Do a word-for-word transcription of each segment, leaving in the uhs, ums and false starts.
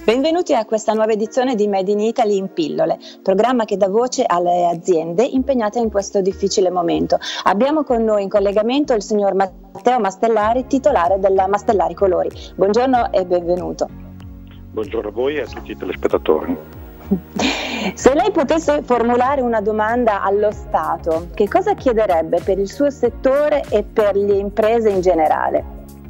Benvenuti a questa nuova edizione di Made in Italy in pillole, programma che dà voce alle aziende impegnate in questo difficile momento. Abbiamo con noi in collegamento il signor Matteo Mastellari, titolare della Mastellari Colori. Buongiorno e benvenuto. Buongiorno a voi e a tutti i telespettatori. Se lei potesse formulare una domanda allo Stato, che cosa chiederebbe per il suo settore e per le imprese in generale?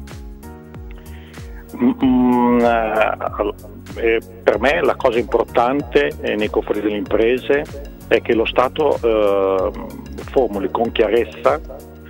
Mm, eh, per me la cosa importante eh, nei confronti delle imprese è che lo Stato eh, formuli con chiarezza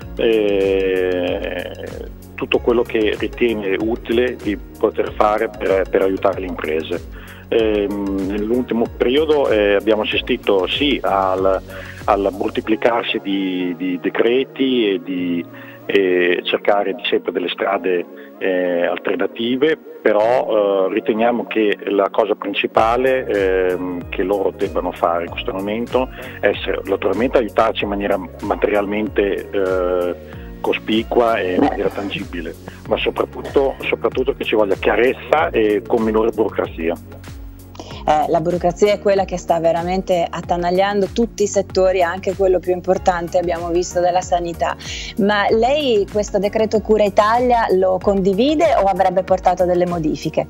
eh, tutto quello che ritiene utile di poter fare per, per aiutare le imprese. Eh, nell'ultimo periodo eh, abbiamo assistito sì al, al moltiplicarsi di, di decreti e di e cercare sempre delle strade eh, alternative, però eh, riteniamo che la cosa principale eh, che loro debbano fare in questo momento è essere, naturalmente aiutarci in maniera materialmente eh, cospicua e in maniera tangibile, ma soprattutto, soprattutto che ci voglia chiarezza e con minore burocrazia. Eh, la burocrazia è quella che sta veramente attanagliando tutti i settori, anche quello più importante abbiamo visto della sanità. Ma lei questo decreto Cura Italia lo condivide o avrebbe portato delle modifiche?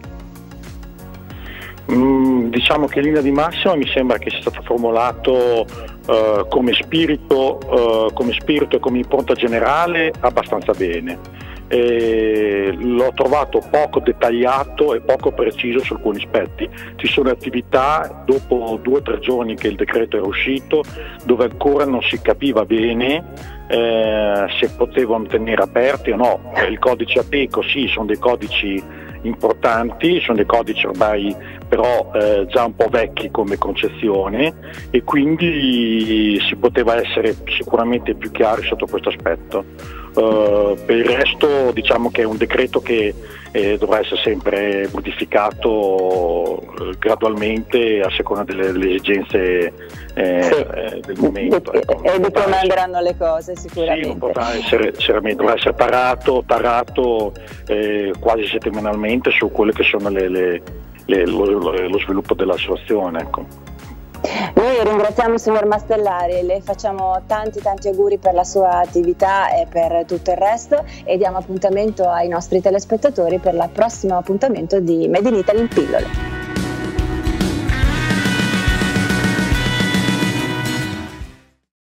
Mm, diciamo che in linea di massima mi sembra che sia stato formulato eh, come spirito, eh, come spirito e come impronta generale abbastanza bene. Eh, l'ho trovato poco dettagliato e poco preciso su alcuni aspetti. Ci sono attività dopo due o tre giorni che il decreto era uscito dove ancora non si capiva bene eh, se potevano tenere aperti o no. Il codice Ateco sì, sono dei codici importanti, sono dei codici ormai però eh, già un po' vecchi come concezione e quindi si poteva essere sicuramente più chiari sotto questo aspetto. Uh, per il resto diciamo che è un decreto che eh, dovrà essere sempre modificato eh, gradualmente a seconda delle, delle esigenze eh, sì. eh, del momento. Ecco. E di come andranno le cose sicuramente. Sì, non potrà essere, dovrà essere tarato, tarato eh, quasi settimanalmente su quelle che sono le, le, le, lo, lo sviluppo della situazione. Ecco. Noi ringraziamo il signor Mastellari, le facciamo tanti tanti auguri per la sua attività e per tutto il resto e diamo appuntamento ai nostri telespettatori per il prossimo appuntamento di Made in Italy in pillole.